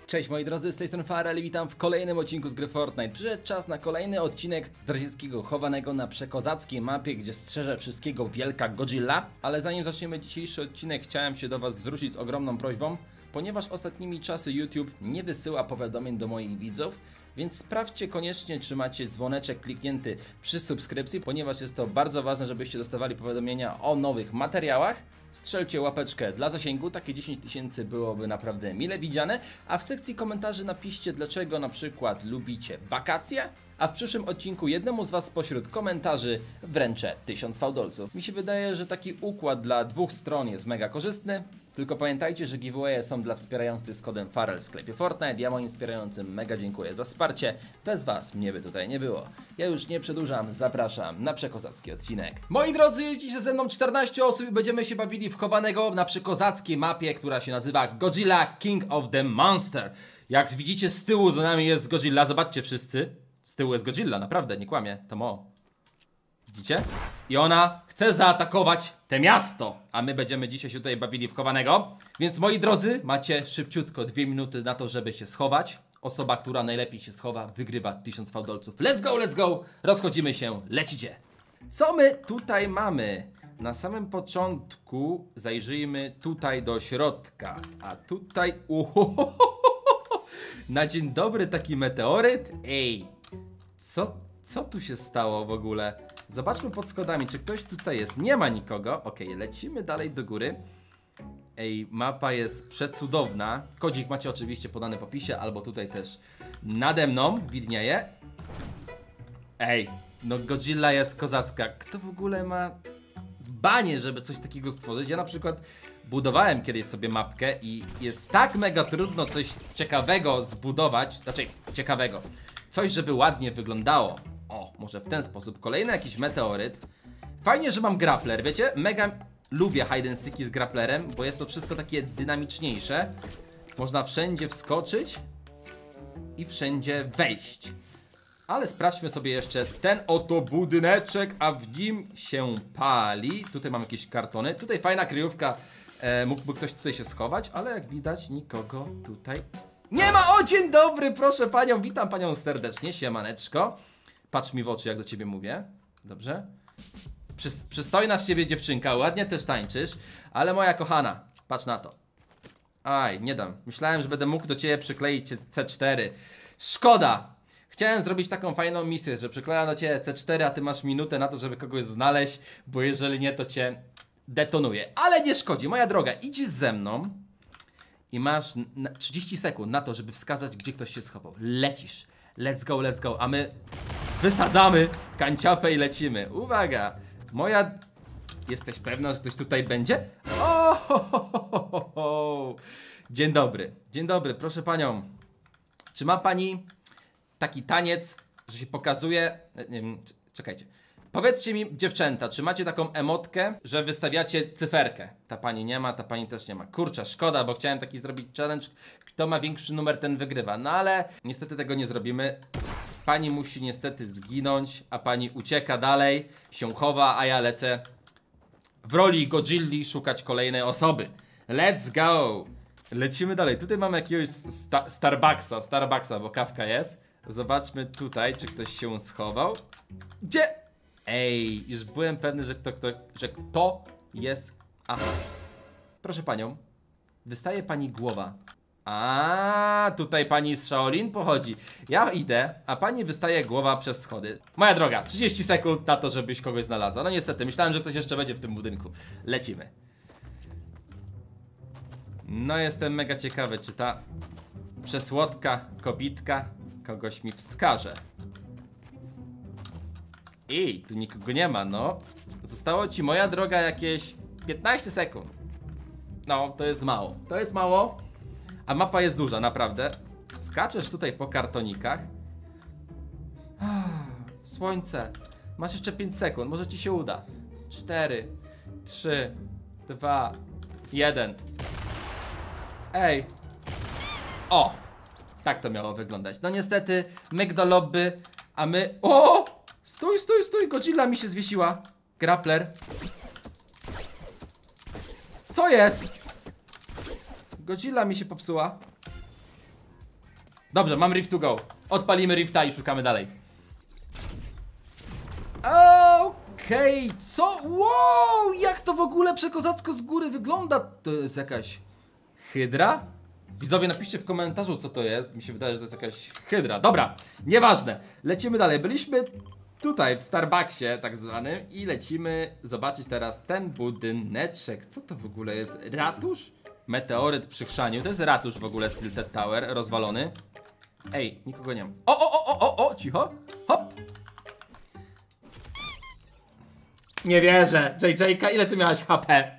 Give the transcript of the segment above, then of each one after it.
Cześć moi drodzy, z tej strony Farel i witam w kolejnym odcinku z gry Fortnite. Przyszedł czas na kolejny odcinek zdradzieckiego chowanego na przekozackiej mapie, gdzie strzeże wszystkiego wielka Godzilla. Ale zanim zaczniemy dzisiejszy odcinek, chciałem się do was zwrócić z ogromną prośbą, ponieważ ostatnimi czasy YouTube nie wysyła powiadomień do moich widzów, więc sprawdźcie koniecznie, czy macie dzwoneczek kliknięty przy subskrypcji, ponieważ jest to bardzo ważne, żebyście dostawali powiadomienia o nowych materiałach. Strzelcie łapeczkę dla zasięgu, takie 10 000 byłoby naprawdę mile widziane, a w sekcji komentarzy napiszcie, dlaczego na przykład lubicie wakacje, a w przyszłym odcinku jednemu z was spośród komentarzy wręczę 1000 fałdolców. Mi się wydaje, że taki układ dla dwóch stron jest mega korzystny, tylko pamiętajcie, że giveawaye są dla wspierających z kodem Farel w sklepie Fortnite. Ja moim wspierającym mega dziękuję za wsparcie, bez was mnie by tutaj nie było. Ja już nie przedłużam, zapraszam na przekozacki odcinek. Moi drodzy, jeździcie ze mną 14 osób i będziemy się bawili w chowanego na przekozackiej mapie, która się nazywa Godzilla King of the Monster. Jak widzicie, z tyłu za nami jest Godzilla, zobaczcie wszyscy. Z tyłu jest Godzilla, naprawdę, nie kłamie, to mo. Widzicie? I ona chce zaatakować te miasto, a my będziemy dzisiaj się tutaj bawili w chowanego. Więc moi drodzy, macie szybciutko 2 minuty na to, żeby się schować. Osoba, która najlepiej się schowa, wygrywa 1000 fałdolców. Let's go, rozchodzimy się, lecicie. Co my tutaj mamy? Na samym początku zajrzyjmy tutaj do środka, a tutaj... Na dzień dobry taki meteoryt? Ej, co tu się stało w ogóle? Zobaczmy pod schodami, czy ktoś tutaj jest. Nie ma nikogo. Okej, lecimy dalej do góry. Ej, mapa jest przecudowna. Kodzik macie oczywiście podany w opisie, albo tutaj też nade mną widnieje. Ej, no Godzilla jest kozacka. Kto w ogóle ma banie, żeby coś takiego stworzyć? Ja na przykład budowałem kiedyś sobie mapkę i jest tak mega trudno coś ciekawego zbudować. Znaczy, ciekawego. Coś, żeby ładnie wyglądało. O, może w ten sposób. Kolejny jakiś meteoryt. Fajnie, że mam grappler, wiecie? Mega lubię hide and seeki z grapplerem, bo jest to wszystko takie dynamiczniejsze. Można wszędzie wskoczyć i wszędzie wejść. Ale sprawdźmy sobie jeszcze ten oto budyneczek, a w nim się pali. Tutaj mam jakieś kartony. Tutaj fajna kryjówka. Mógłby ktoś tutaj się schować, ale jak widać nikogo tutaj nie ma. O, dzień dobry, proszę panią, witam panią serdecznie, siemaneczko. Patrz mi w oczy, jak do ciebie mówię. Dobrze? Przystojna z ciebie dziewczynka, ładnie też tańczysz. Ale moja kochana, patrz na to. Aj, nie dam. Myślałem, że będę mógł do ciebie przykleić C4. Szkoda. Chciałem zrobić taką fajną misję, że przyklejam do ciebie C4, a ty masz minutę na to, żeby kogoś znaleźć, bo jeżeli nie, to cię detonuję. Ale nie szkodzi, moja droga, idziesz ze mną i masz 30 sekund na to, żeby wskazać, gdzie ktoś się schował. Lecisz. Let's go, a my wysadzamy kanciapę i lecimy. Uwaga, moja... Jesteś pewna, że ktoś tutaj będzie? O! Dzień dobry, proszę panią. Czy ma pani taki taniec, że się pokazuje... Nie wiem, czekajcie. Powiedzcie mi, dziewczęta, czy macie taką emotkę, że wystawiacie cyferkę? Ta pani nie ma, ta pani też nie ma. Kurczę, szkoda, bo chciałem taki zrobić challenge. Kto ma większy numer, ten wygrywa. No ale niestety tego nie zrobimy. Pani musi niestety zginąć, a pani ucieka dalej, się chowa, a ja lecę w roli Godzilli szukać kolejnej osoby. Let's go! Lecimy dalej. Tutaj mamy jakiegoś Starbucksa, bo kawka jest. Zobaczmy tutaj, czy ktoś się schował. Gdzie? Ej, już byłem pewny, że kto jest... Aha. Proszę panią, wystaje pani głowa. A, tutaj pani z Shaolin pochodzi. Ja idę, a pani wystaje głowa przez schody. Moja droga, 30 sekund na to, żebyś kogoś znalazła. No niestety, myślałem, że ktoś jeszcze będzie w tym budynku. Lecimy. No jestem mega ciekawy, czy ta przesłodka kobitka kogoś mi wskaże. Ej, tu nikogo nie ma, no. Zostało ci, moja droga, jakieś 15 sekund. No, to jest mało. To jest mało. A mapa jest duża, naprawdę. Skaczesz tutaj po kartonikach. Słońce. Masz jeszcze 5 sekund, może ci się uda. 4, 3, 2, 1. Ej. O! Tak to miało wyglądać. No niestety, myk do lobby, a my... O! Stój, Godzilla mi się zwiesiła. Grappler. Co jest? Godzilla mi się popsuła. Dobrze, mam Rift to go. Odpalimy Rifta i szukamy dalej. Okej, co? Wow, jak to w ogóle przekozacko z góry wygląda? To jest jakaś hydra? Widzowie, napiszcie w komentarzu, co to jest. Mi się wydaje, że to jest jakaś hydra. Dobra, nieważne. Lecimy dalej. Byliśmy tutaj w Starbucksie tak zwanym i lecimy zobaczyć teraz ten budyneczek. Co to w ogóle jest? Ratusz? Meteoryt przy chrzaniu. To jest ratusz w ogóle z Tilted Tower, rozwalony. Ej, nikogo nie ma. O, cicho. Hop. Nie wierzę. JJ-ka, ile ty miałaś HP?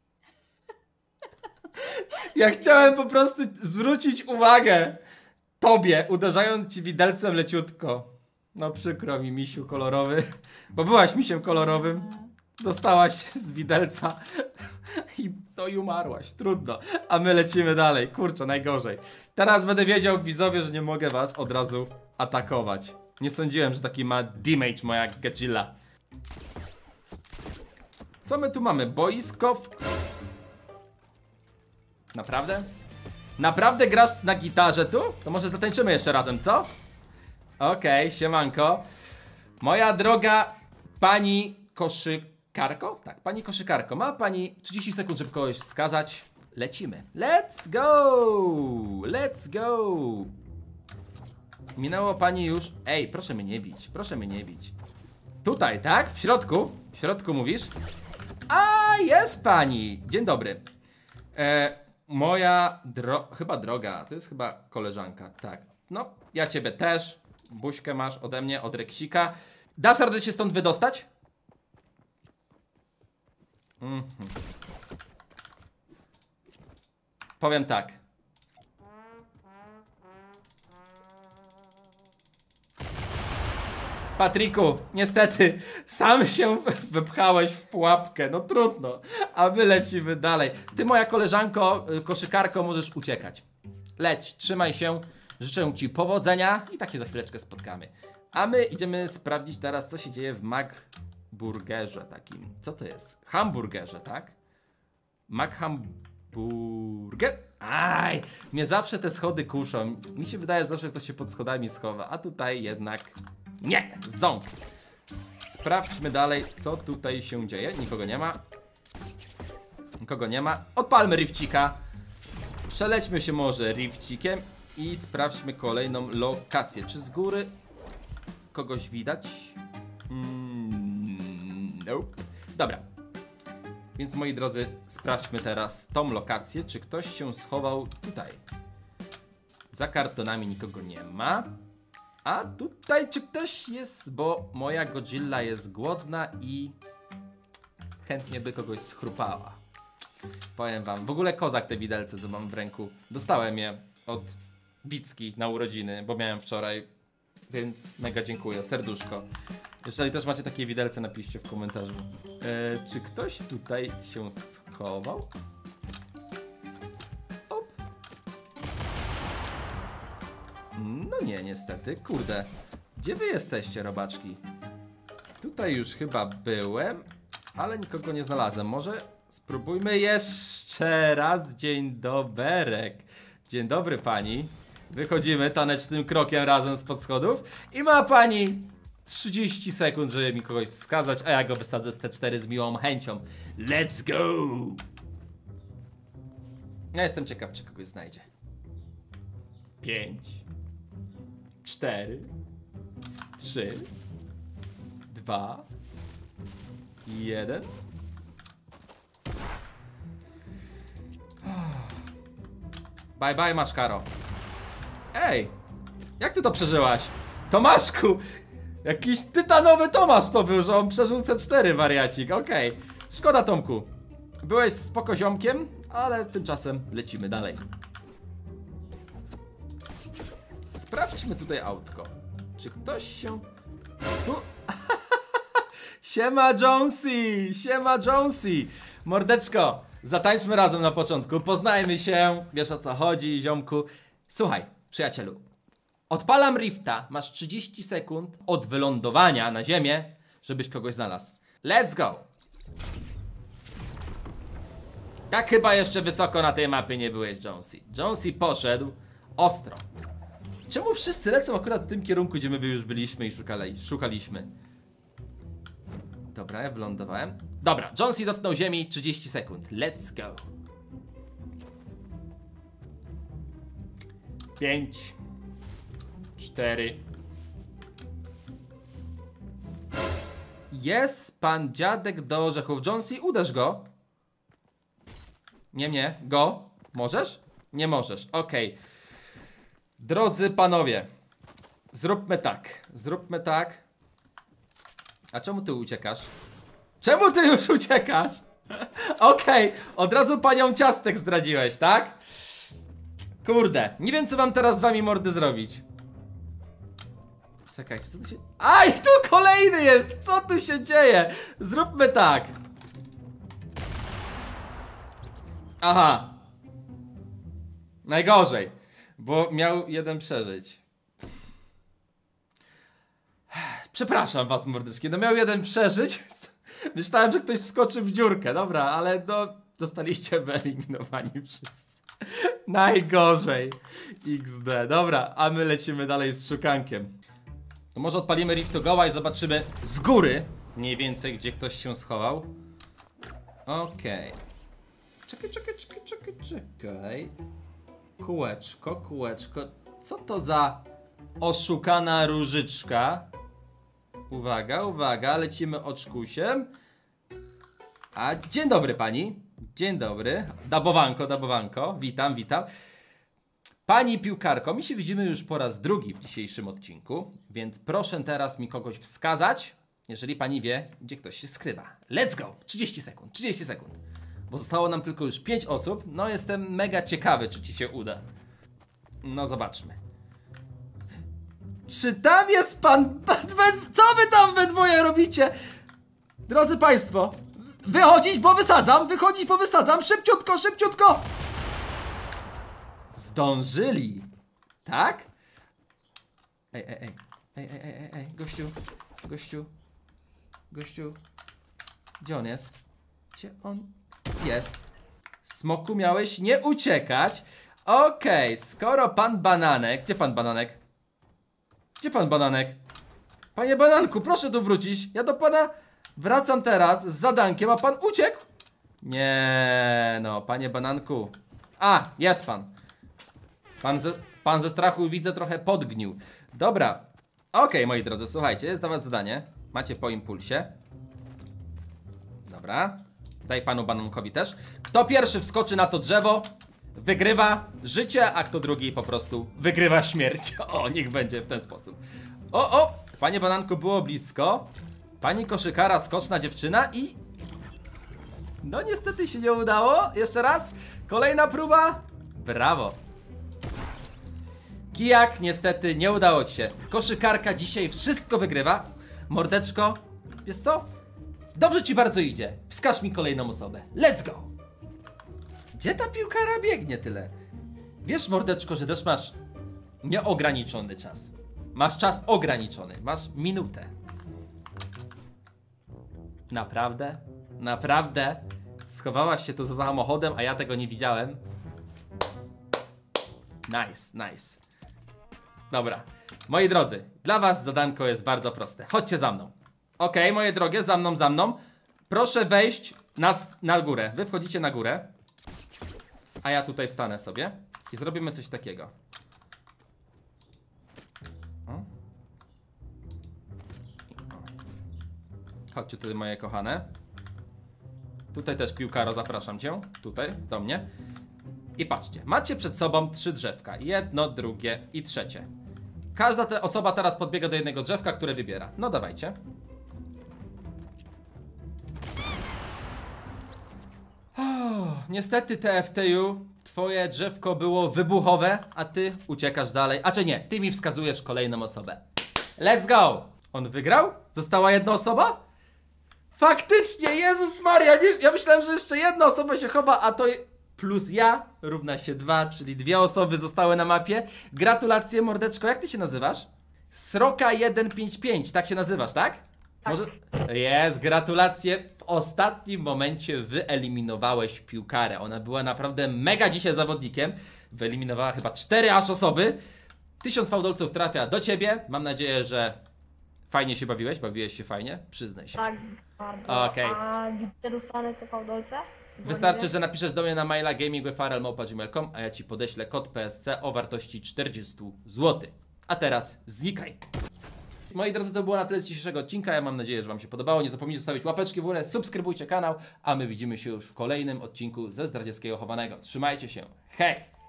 Ja chciałem po prostu zwrócić uwagę tobie, uderzając ci widelcem leciutko. No przykro mi, misiu kolorowy. Bo byłaś misiem kolorowym. Dostałaś z widelca i umarłaś. Trudno. A my lecimy dalej. Kurczę, najgorzej. Teraz będę wiedział, widzowie, że nie mogę was od razu atakować. Nie sądziłem, że taki ma damage moja Godzilla. Co my tu mamy? Boisko. Naprawdę? Naprawdę grasz na gitarze tu? To może zatańczymy jeszcze razem, co? Okej, siemanko. Moja droga pani koszykarko? Tak, pani koszykarko. Ma pani 30 sekund, żeby kogoś wskazać. Lecimy. Let's go! Let's go! Minęło pani już... Ej, proszę mnie nie bić. Proszę mnie nie bić. Tutaj, tak? W środku? W środku mówisz? A, jest pani! Dzień dobry. Moja chyba droga, to jest chyba koleżanka, tak. No, ja ciebie też. Buźkę masz ode mnie, od Reksika. Dasz radę się stąd wydostać? Powiem tak. Patryku, niestety, sam się wypchałeś w pułapkę, no trudno, a my lecimy dalej. Ty, moja koleżanko, koszykarko, możesz uciekać. Leć, trzymaj się, życzę ci powodzenia i tak się za chwileczkę spotkamy. A my idziemy sprawdzić teraz, co się dzieje w McBurgerze takim. Co to jest? Hamburgerze, tak? McHamburger? Aj, mnie zawsze te schody kuszą. Mi się wydaje, że zawsze ktoś się pod schodami schowa, a tutaj jednak... Nie! Ząg! Sprawdźmy dalej, co tutaj się dzieje. Nikogo nie ma. Nikogo nie ma. Odpalmy rifcika. Przelećmy się może rifcikiem i sprawdźmy kolejną lokację. Czy z góry kogoś widać? Nope. Dobra. Więc moi drodzy, sprawdźmy teraz tą lokację. Czy ktoś się schował tutaj? Za kartonami nikogo nie ma. A tutaj czy ktoś jest, bo moja Godzilla jest głodna i chętnie by kogoś schrupała. Powiem wam, w ogóle kozak te widelce, co mam w ręku. Dostałem je od Wicki na urodziny, bo miałem wczoraj, więc mega dziękuję, serduszko. Jeżeli też macie takie widelce, napiszcie w komentarzu. Czy ktoś tutaj się schował? No nie, niestety. Kurde. Gdzie wy jesteście, robaczki? Tutaj już chyba byłem, ale nikogo nie znalazłem. Może spróbujmy jeszcze raz. Dzień doberek. Dzień dobry, pani. Wychodzimy tanecznym krokiem razem spod schodów. I ma pani 30 sekund, żeby mi kogoś wskazać, a ja go wysadzę z T4 z miłą chęcią. Let's go! Ja jestem ciekaw, czy kogoś znajdzie. 5 4 3 2 1. Bye bye, Maszkaro. Ej, jak ty to przeżyłaś? Tomaszku! Jakiś tytanowy Tomasz to był, że on przeżył C4, wariacik. Okej. Szkoda, Tomku. Byłeś spoko ziomkiem, ale tymczasem lecimy dalej. Sprawdźmy tutaj autko. Czy ktoś się tu... Siema Jonesy! Siema Jonesy! Mordeczko, zatańczmy razem na początku. Poznajmy się, wiesz o co chodzi, ziomku. Słuchaj, przyjacielu. Odpalam rifta, masz 30 sekund od wylądowania na ziemię, żebyś kogoś znalazł. Let's go! Tak chyba jeszcze wysoko na tej mapie nie byłeś, Jonesy. Jonesy poszedł ostro. Czemu wszyscy lecą akurat w tym kierunku, gdzie my już byliśmy i szukaliśmy? Dobra, ja wylądowałem. Dobra, Jonesy dotknął ziemi, 30 sekund. Let's go. 5 4. Jest pan dziadek do orzechów. Jonesy, uderz go. Nie, go. Możesz? Nie możesz, okej. Drodzy panowie, zróbmy tak. A czemu ty uciekasz? Czemu ty już uciekasz? Okej, od razu panią ciastek zdradziłeś, tak? Kurde, nie wiem co mam teraz z wami mordy zrobić. Czekajcie, co tu się... Aj, tu kolejny jest! Co tu się dzieje? Zróbmy tak. Aha. Najgorzej, bo miał jeden przeżyć. Przepraszam was, mordeczki, no miał jeden przeżyć. Myślałem, że ktoś wskoczy w dziurkę, dobra, ale no zostaliście wyeliminowani wszyscy. Najgorzej. XD, dobra, a my lecimy dalej z szukankiem. To może odpalimy Rift to Go'a i zobaczymy z góry mniej więcej, gdzie ktoś się schował. Okej. Czekaj. Kółeczko. Co to za oszukana różyczka? Uwaga, lecimy oczkusiem. A dzień dobry pani. Dzień dobry. Dabowanko. Witam. Pani piłkarko, my się widzimy już po raz drugi w dzisiejszym odcinku, więc proszę teraz mi kogoś wskazać, jeżeli pani wie, gdzie ktoś się skrywa. Let's go! 30 sekund. Bo zostało nam tylko już 5 osób. No jestem mega ciekawy, czy ci się uda. No zobaczmy. Czy tam jest pan... Co wy tam we dwoje robicie? Drodzy państwo, wychodzić, bo wysadzam, szybciutko. Zdążyli. Tak? Ej, gościu. Gdzie on jest? Jest. Smoku, miałeś nie uciekać. Okej, skoro pan Bananek... Gdzie pan Bananek? Panie Bananku, proszę tu wrócić. Ja do pana wracam teraz z zadankiem, a pan uciekł? Nie, no, panie Bananku. A, jest pan. Pan ze strachu, widzę, trochę podgnił. Dobra. Okej, moi drodzy, słuchajcie, jest dla was zadanie. Macie po impulsie. Dobra. Daj panu Banankowi też. Kto pierwszy wskoczy na to drzewo, wygrywa życie, a kto drugi po prostu wygrywa śmierć. O, niech będzie w ten sposób. O, panie Bananku, było blisko. Pani koszykara, skoczna dziewczyna i... No niestety się nie udało. Jeszcze raz. Kolejna próba. Brawo. Kijak, niestety nie udało ci się. Koszykarka dzisiaj wszystko wygrywa. Mordeczko, wiesz co? Dobrze ci bardzo idzie. Wskaż mi kolejną osobę. Let's go. Gdzie ta piłkara biegnie tyle? Wiesz, mordeczko, że też masz nieograniczony czas. Masz czas ograniczony. Masz minutę. Naprawdę? Naprawdę? Schowałaś się tu za samochodem, a ja tego nie widziałem. Nice. Dobra. Moi drodzy, dla was zadanko jest bardzo proste. Chodźcie za mną. Okej, moje drogie, za mną. Proszę wejść na górę. Wy wchodzicie na górę. A ja tutaj stanę sobie. I zrobimy coś takiego. Chodźcie tutaj, moje kochane. Tutaj też piłkaro, zapraszam cię. Tutaj, do mnie. I patrzcie, macie przed sobą 3 drzewka. Jedno, drugie i trzecie. Każda osoba teraz podbiega do jednego drzewka, które wybiera. No dawajcie. Niestety TFTU, twoje drzewko było wybuchowe, a ty uciekasz dalej. A czy nie, ty mi wskazujesz kolejną osobę. Let's go! On wygrał? Została jedna osoba? Faktycznie, Jezus Maria, ja myślałem, że jeszcze jedna osoba się chowa, a to plus ja równa się 2, czyli 2 osoby zostały na mapie. Gratulacje, mordeczko, jak ty się nazywasz? Sroka155, tak się nazywasz, tak? Może... Jest, gratulacje. W ostatnim momencie wyeliminowałeś piłkarę. Ona była naprawdę mega dzisiaj zawodnikiem. Wyeliminowała chyba 4 aż osoby. 1000 fałdolców trafia do ciebie. Mam nadzieję, że fajnie się bawiłeś. Bawiłeś się fajnie? Przyznaj się. Tak, bardzo. Okej. A gdzie dostanę te fałdolce? Bo Wystarczy, nie że napiszesz do mnie na maila gamingwithfarel@gmail.com, a ja ci podeślę kod PSC o wartości 40 zł. A teraz znikaj. Moi drodzy, to było na tyle z dzisiejszego odcinka. Ja mam nadzieję, że wam się podobało. Nie zapomnijcie zostawić łapeczki w górę, subskrybujcie kanał, a my widzimy się już w kolejnym odcinku ze Zdradzieckiego Chowanego. Trzymajcie się. Hej!